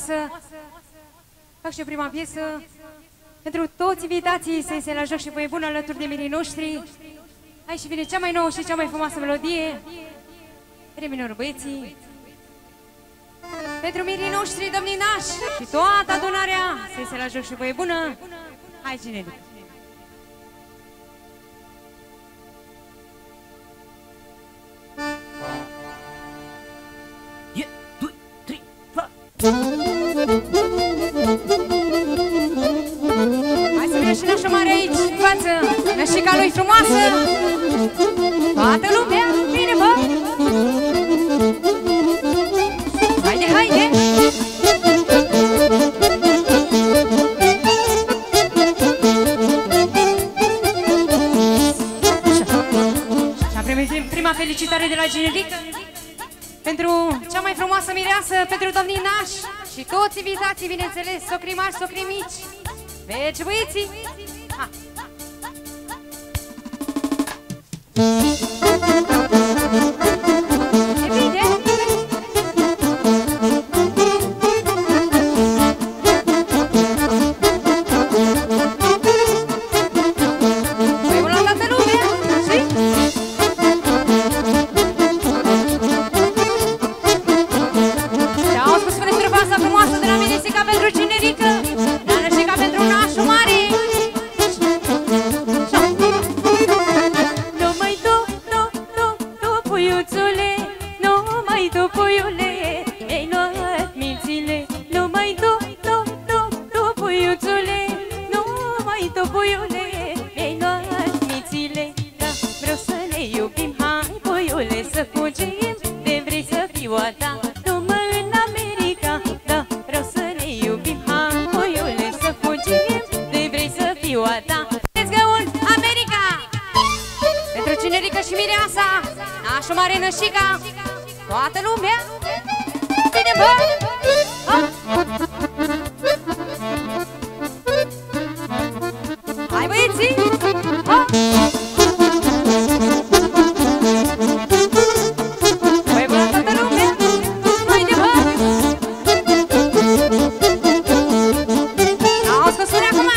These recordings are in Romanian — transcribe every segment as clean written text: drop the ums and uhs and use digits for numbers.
frumoasă. Fac și o prima piesă pentru toți invitații să iese la joc și voie bună alături de mirii noștri. Aici vine cea mai nouă și cea mai frumoasă melodie. Reminor băieții. Pentru mirii noștri, domnii nași și toată adunarea să iese la joc și voie bună. Hai, generic. Hai să vină și nașa mare aici, în față, nășica lui frumoasă. Toată lumea, bine, bă! Haide, haide! Și am primit prima felicitare de la generică pentru cea mai frumoasă mireasă, pentru domnii nași și toți invitații, bineînțeles, socri mari, socri mici. Veci, băieții! Ha! E bine? Păi bună la toată lumea! Și? Și-au spus spune străbasa frumoasă de la Minesica pentru generică, la Nășica pentru nașul mare. Nu mai tu, puiuțule, nu mai tu, puiule, mi-ai luat mințile. Nu mai tu, puiuțule, nu mai tu, puiule, mi-ai luat mințile. Da, vreau să ne iubim, hai, puiule, să fugim, de vrei să fiu a ta. Generică și mireasa, nașul mare, nășica, toată lumea, bine, bă! Hai, băieții! Băi, bună toată lumea, haide, bă! Auzi că spune acum!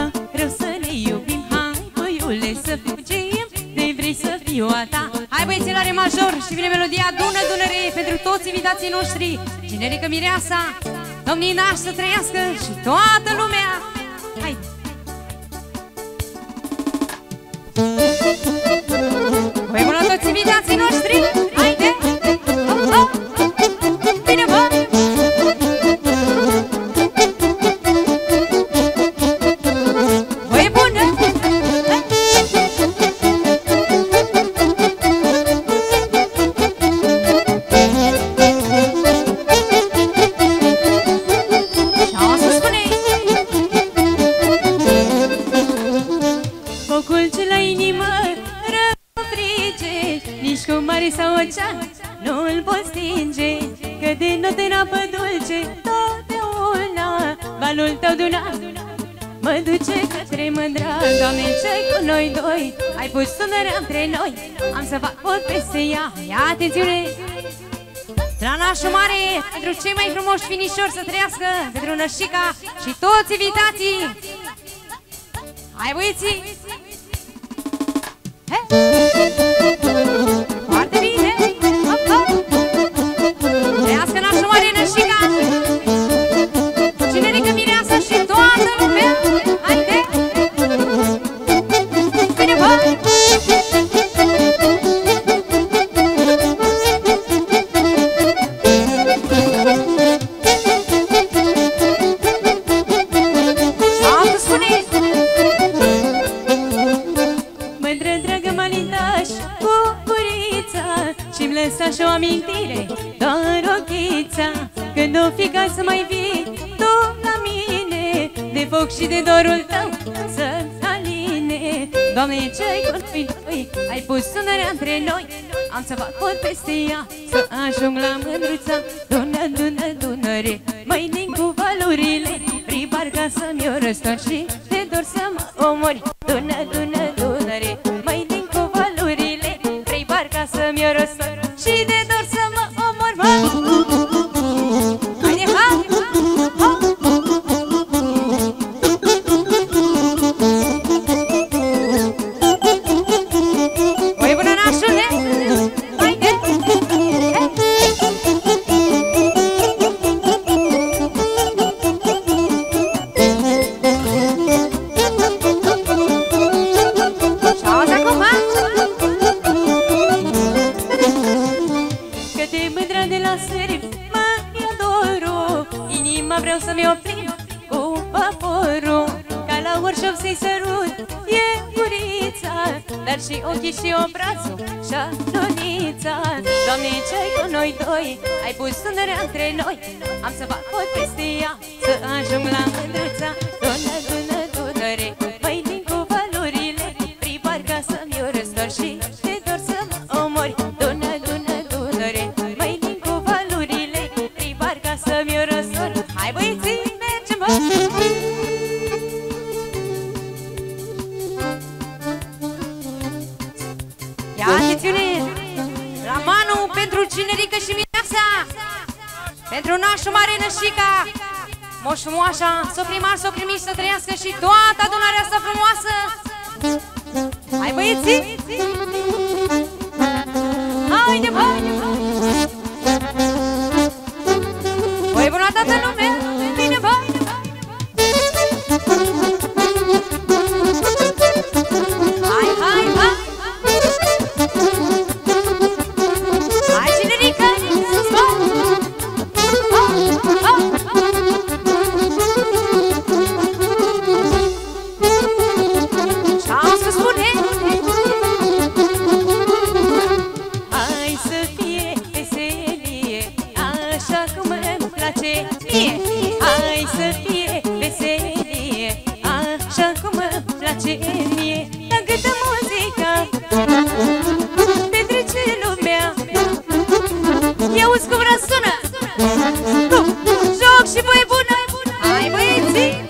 Hai băieți, major și vine melodia Dună Dunăre pentru toți invitații noștri. Generică Mireasa, domnii nași să trăiască și toată lumea. Hai! Voi bună toți invitații noștri. Haide! Hop, hop! Bine, bă! Voi bună! Sau ocean, nu-l pot stinge, că din note în apă dulce, totdeauna valul tău duna mă duce către mândra. Doamne, ce-i cu noi doi? Ai pus sunarea între noi, am să fac pot peste ea. Ia atențiune! La nașul mare, pentru cei mai frumoși finișori să trăiască, pentru Nășica și toți invitații. Hai, băieții! Foarte bine! Hop, hop! Trăiască nașul mare Nășica, Generică Mireasa și toată lumea! Haide! Bine, bă! Lăsa și o amintire, doar ochița, când o fi ca să mai vii tu la mine, de foc și de dorul tău să-mi aline. Doamne, ce-ai cu noi doi? Ai pus sunarea între noi, am să fac pot peste ea, să ajung la mândruța. Dună, dună, Dunăre, măi ling cu valurile, pripar ca să-mi o răstor și te dor să mă omori. Dună, dună, Dunăre, măi ling cu valurile, pripar ca să-mi o răstor și de dor să mă omor, mă! Haide, ha! Ha! Oi, bună, nașule! Haide! Și-auzi acum, ha? Vreau să-mi oprim cu vaporul, ca la workshop să-i sărut e gurița, dar și ochii și obrazul și-a lunița. Doamne, ce-ai cu noi doi? Ai pus sunarea între noi, am să fac pot peste ea, să ajung la mândruța. Dună, dună, Dunăre, măi din cu valurile, pripar ca să-mi o răstor și te dor să mă omori. Dună, dună, Dunăre, măi din cu valurile, pripar ca să-mi o răstor. Hai, băieții, mergem, bă! Ia atențiune! La Manu pentru Generică și Mireasa, pentru nașul mare Nășica, moșul moașa, soprimar, soprimiși să trăiască și toată adunarea asta frumoasă! Hai, băieții! Haide, bă! Voi bună toată lumea! Bine, bă! Hai, hai, hai! Hai, Generică! Sus, bă! Și-am să spune! Hai să fie veselie, așa cum îmi place mie. Hai să fie veselie, așa cum îmi place mie. La câtă muzica petrece lumea, i-auzi cum răsună, joc și voi bună. Hai, băieții!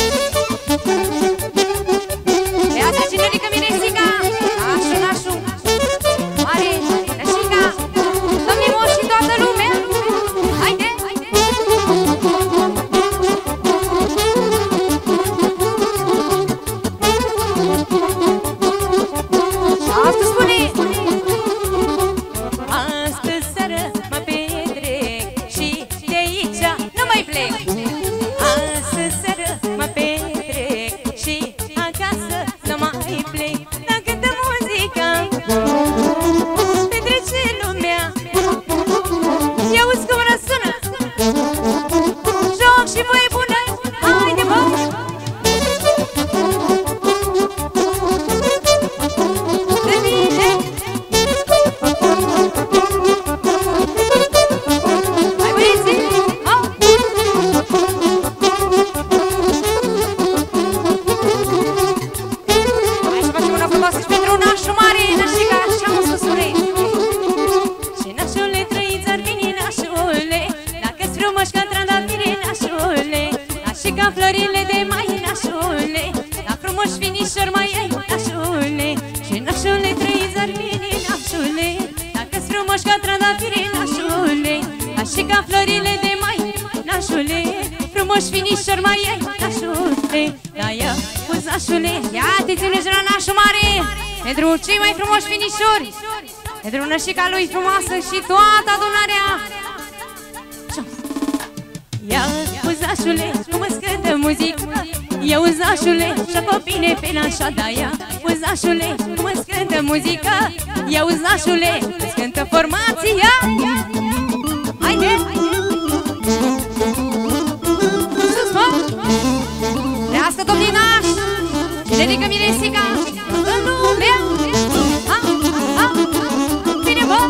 Trează Generică Mireasica, nașu, nașu mare Nășica, domnii moși și toată lumea. Haide! florile de mai, nașule, frumoși finișori mai ai, nașule, la ea, puzașule. Ia atențiune la nașul mare, pentru cei mai frumoși finișori, pentru nășica lui frumoasă și toată adunarea. Ia, puzașule, cum îți cântă muzica, ia uzașule, și-o bine pe nașa, da, ia, uzașule, cum îți cântă muzica, ia uzașule, îți cântă formația. Haide! Sus, mă! Trească domnii nași, generică Miresica, toată lumea! Bine, bă!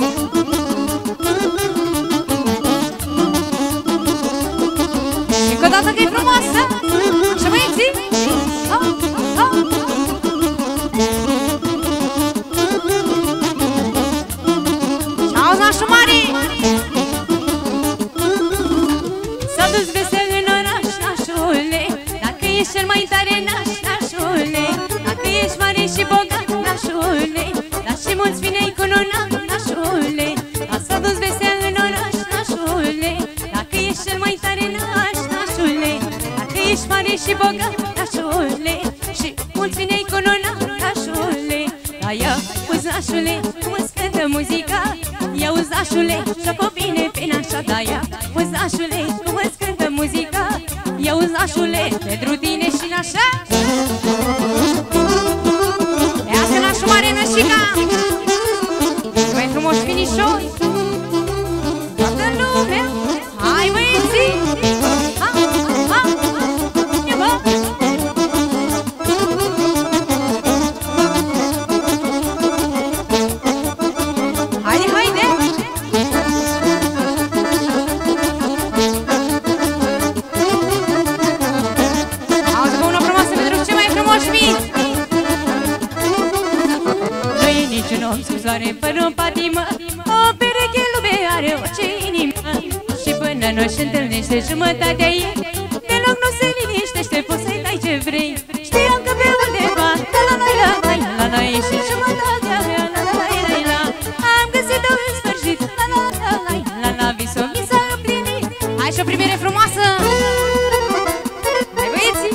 Încă o dată că e frumoasă! Așa, băieții! Și-auzi nașul mare! S-a dus vesel în oraș, nașule, dacă ești cel mai tare naș, nașule, dacă ești mare și bogat, nașule, dar și mulți vine-i cununat, nașule. S-a dus vesel în oraș, nașule, dacă ești cel mai tare naș, nașule, dacă ești mare și bogat, nașule, și mulți vine-i cununat, nașule. Da, ia, uzașule, cum îți cântă muzica, ia uzașule, și-o bine pe nașa, da, ia, uzașule, cum îți cântă muzica, ia uzașule, pentru tine și nașa. Ia să nașul mare, nășica, mai frumoși finișori, toată lumea. Hai, băieții! Ia, bă! Haide, haide! Auzi, bă, una frumoasă pentru cei mai frumoși minți! Nu-i niciun om sub soare fără o patimă, o pereche lume are orice inimă, și până nu își întâlnește jumătatea ei, deloc nu se liniștește, poți să-i dai ce vrei. Știam că pe undeva, la e și jumătatea mea, la am găsit-o în sfârșit, la visul mi s-a împlinit. Hai și o primire frumoasă! Hai, băieții!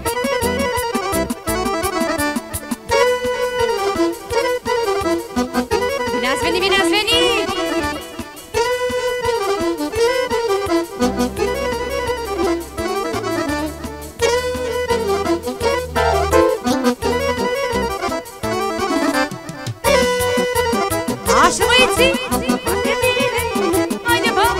Bine ați venit, bine ați venit! Așa, băieții! Foarte bine! Haide, bă!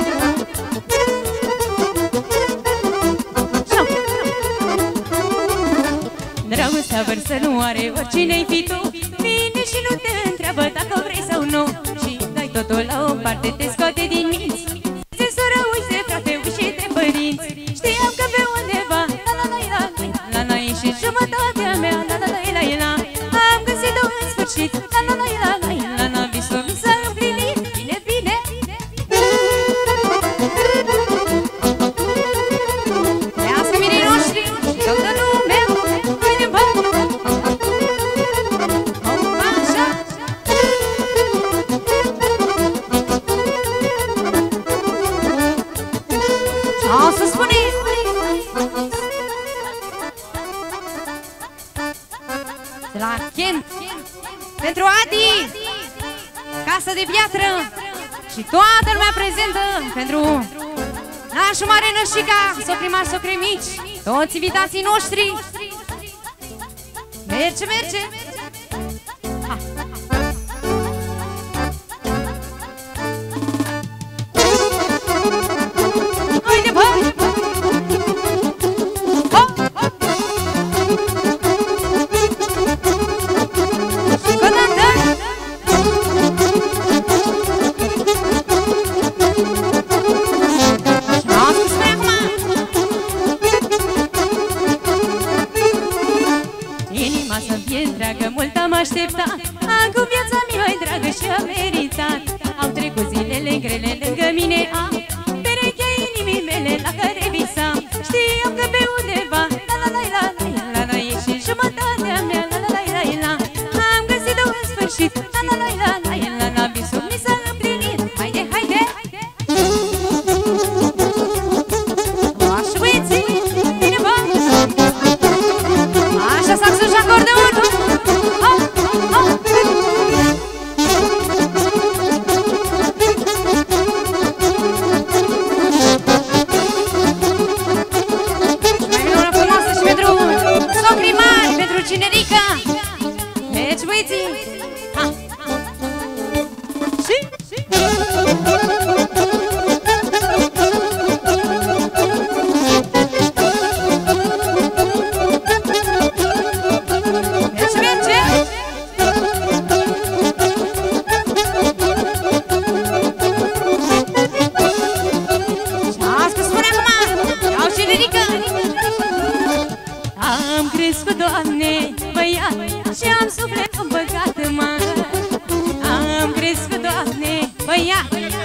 Dragostea vărsă nu are oricine-i fi tu, vine și nu te întreabă dacă vrei sau nu, și dai totul la o parte, te scoate din minți. Uite soră, uite frate, uite de părinți. Știam că pe undeva, la e și jumătatea mea, la am găsit-o în sfârșit, la visul mi s-a împlinit. Bine, bine! Trească mirii noștri, toată lumea! Haide, bă! Așa! O să spune! De la Kent, pentru Adi, Casă de Piatră și toată lumea prezentă, pentru nașul mare, nășica, socrimari, socrimici, toți invitații noștri. Merge, merge! Ha. Haide, bă! Ha! așteptat. Acum viața mi mai dragă și a meritat. Au trecut zilele grele lângă mine, am perechea inimii mele la care visam. Știam că pe undeva, la e și jumătatea mea, la am găsit-o în sfârșit, la visul mi s-a împlinit. Haide, haide! și ridică! Am crescut, Doamne, băiat și am suflet împăcat mare. Am crescut, Doamne, băiat.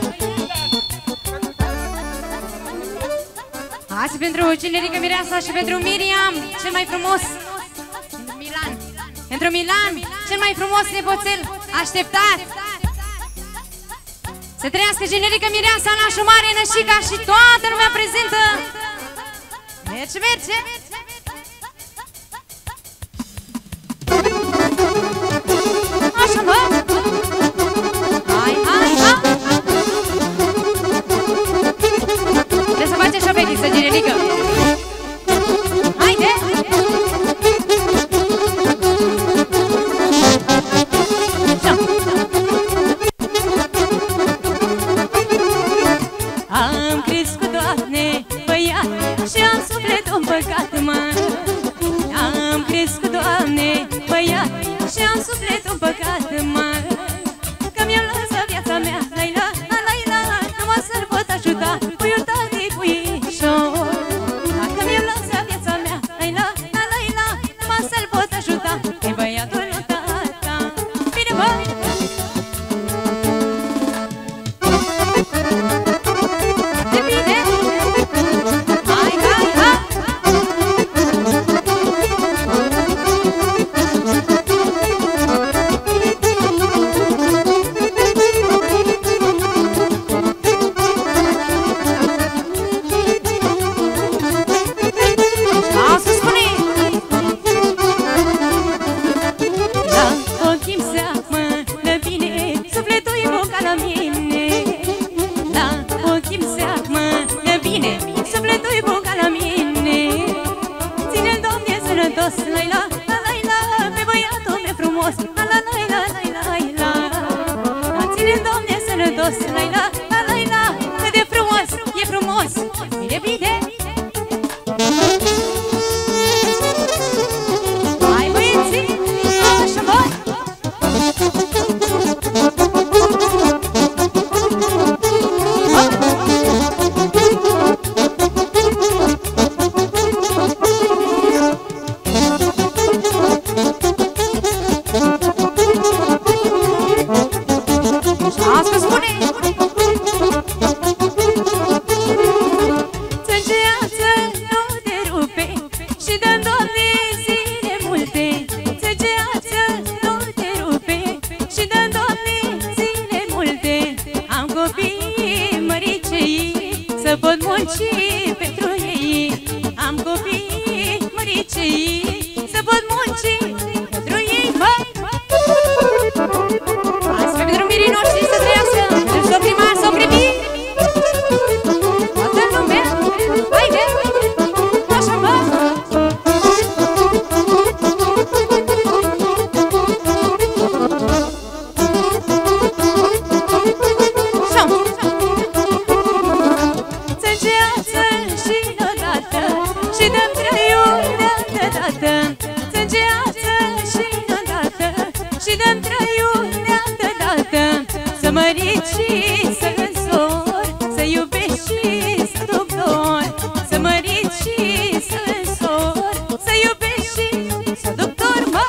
Azi pentru Cinerica Mireasa și pentru Miriam, cel mai frumos Milan. Pentru Milan, cel mai frumos nepoțel așteptat. Să trăiască Cinerica Mireasa, nașul mare, nășica și toată lumea prezentă. Merge, merge! Așa, mă! Hai, hai, hai! Trebuie să faci așa pe ghisă, Cinerică! Haide! Am crescut, Doamne, băiat și am suflet împăcat mare. Am crescut, Doamne, băiat și am suflet împăcat mare. Că mi-am lăsat viața mea, la-i-la, la-i-la, numai să-l pot ajuta, puiul tău-i puișor. Dacă mi-am lăsat viața mea, la-i-la, la-i-la, numai să-l pot ajuta, e băiatul lui tata. Bine, bă! De bine! Hai, hai, hai! Lasă, spune! La ochii-mi seamănă bine, sufletul-i boca la mine. La ochii-mi seamănă bine, sufletul-i boca la mine. Ține-l, Doamne, sănătos, la-i-la, la-i-la, pe băiatul meu frumos, la-la-la-i-la, la-i-la-i-la. Ține-l, Doamne, sănătos, la-i-la, la-i-la, cât de frumos, e frumos, bine, bine. Hai, băieții! Așa, bă! Asta spune! Țăgeață nu te rupe și dă-mi, Doamne, zile multe. Țăgeață nu te rupe și dă-mi, Doamne, zile multe. Am copii măricei să pot munci pentru ei. Am copii măricei să pot munci pentru ei, măi. Azi pentru mirii noștri să trăiască, pentru socrimari, socrimii. Toată lumea, haide! Așa, mă! Țăgeață și odată și dăm trăiul de-andată. Țăgeață și odată și dăm trăiul de-andată. Să măriți și să însori, să iubești și să doctor. Să măriți și să însori, să iubești și să doctor, mă!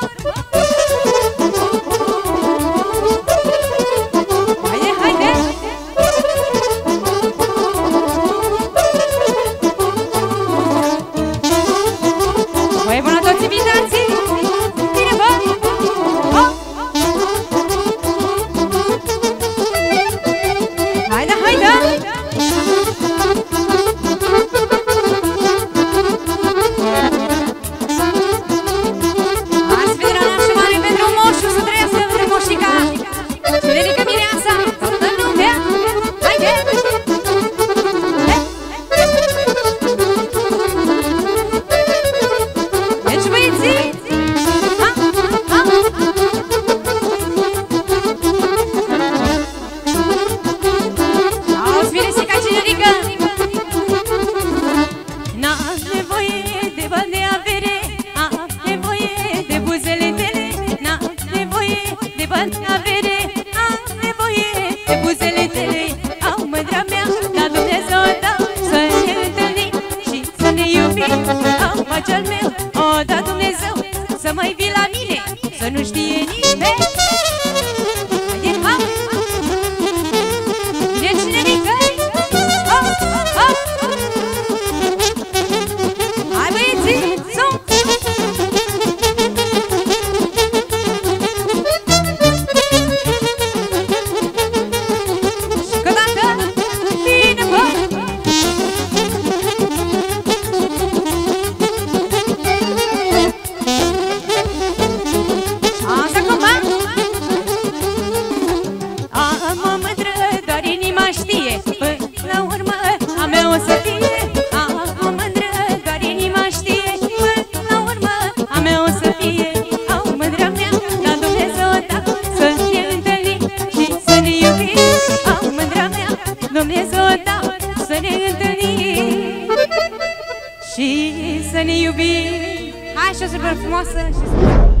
Haide, haide! Băi, bună toți invitații! Bine, bă! Ho! iubit, am pace al meu, o da Dumnezeu, să mai vii la mine, să nu știe nimeni. Haide, ha! Vine generică! Hai băieții, sunt! Și că dacă vine, bă! Asta cum va? Am o mândră, doar inima știe, până la urmă a mea o să fie. Am o mândră, doar inima știe, până la urmă a mea o să fie. Au mândra mea, la Dumnezeu da, să ne întâlnim și să ne iubim. Au mândra mea, Dumnezeu da, să ne întâlnim și să ne iubim. Hai și o sărbătoare frumoasă!